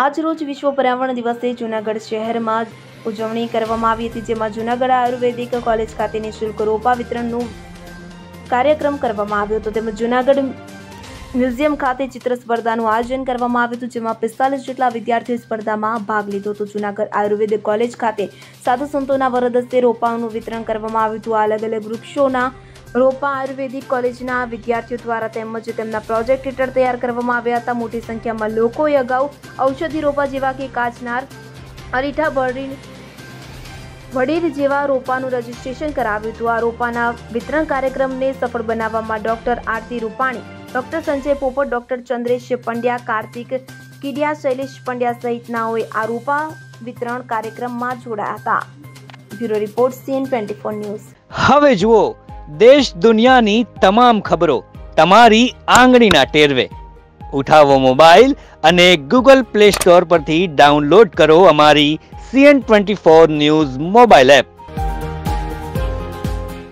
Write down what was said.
આજ રોજ વિશ્વ પર્યાવરણ દિવસે જૂનાગઢ શહેરમાં ઉજવણી કરવામાં આવી હતી, જેમાં જૂનાગઢ આયુર્વેદિક કોલેજ ખાતે નિઃશુલ્ક રોપા વિતરણનો કાર્યક્રમ કરવામાં આવ્યો હતો. તેમજ જૂનાગઢ મ્યુઝિયમ ખાતે ચિત્ર સ્પર્ધાનું આયોજન કરવામાં આવ્યું હતું, જેમાં 45 જેટલા વિદ્યાર્થીઓ સ્પર્ધામાં ભાગ લીધો હતો. જૂનાગઢ આયુર્વેદિક કોલેજ ખાતે સાધુ સંતોના વરદ હસ્તે રોપાઓનું વિતરણ કરવામાં આવ્યું હતું. આ અલગ અલગ વૃક્ષોના રોપા આયુર્વેદિક કોલેજના વિદ્યાર્થીઓ દ્વારા તેમજ તેમના પ્રોજેક્ટ હેઠળ તૈયાર કરવામાં આવ્યા હતા. મોટી સંખ્યામાં લોકોએ અગાઉ ઔષધિ રોપા જેવા કે કાચનાર, અરીઠા, વડીર જેવા રોપાનું રજીસ્ટ્રેશન કરાવ્યું હતું. આ રોપાના વિતરણ કાર્યક્રમને સફળ બનાવવામાં doctor Aarti Rupani, doctor Sanjay Popat, doctor Chandresh Pandya, Kartik Kidiya, Shailesh Pandya સહિતનાઓએ આ રોપા વિતરણ કાર્યક્રમમાં જોડાયા હતા. Bureau report CN24 news. હવે જુઓ દેશ દુનિયાની તમામ ખબરો તમારી આંગળીના ટેરવે. ઉઠાવો મોબાઈલ અને Google Play Store પરથી ડાઉનલોડ કરો અમારી CN24 ન્યૂઝ મોબાઈલ એપ.